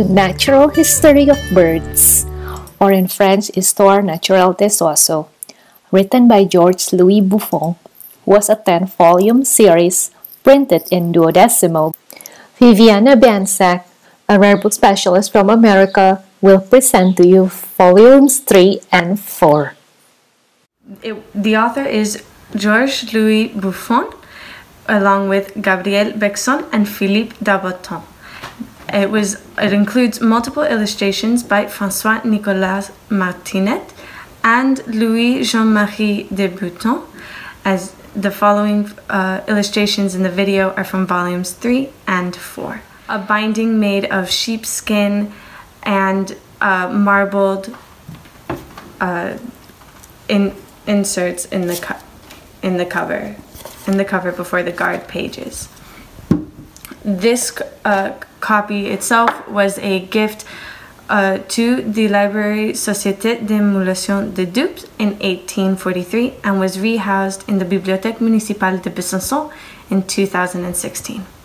The Natural History of Birds, or in French, Histoire naturelle des oiseaux, written by Georges Louis Buffon, was a 10-volume series printed in duodecimo. Viviana Banaszak, a rare book specialist from America, will present to you volumes 3 and 4. The author is Georges Louis Buffon, along with Gabriel Bexon and Philippe Daboton. It includes multiple illustrations by François-Nicolas Martinet and Louis Jean-Marie de Bouton, as the following illustrations in the video are from volumes 3 and 4. A binding made of sheepskin and marbled inserts in the cover before the guard pages. This copy itself was a gift to the Librairie Société d'Émulation de Dupes in 1843 and was rehoused in the Bibliothèque Municipale de Besançon in 2016.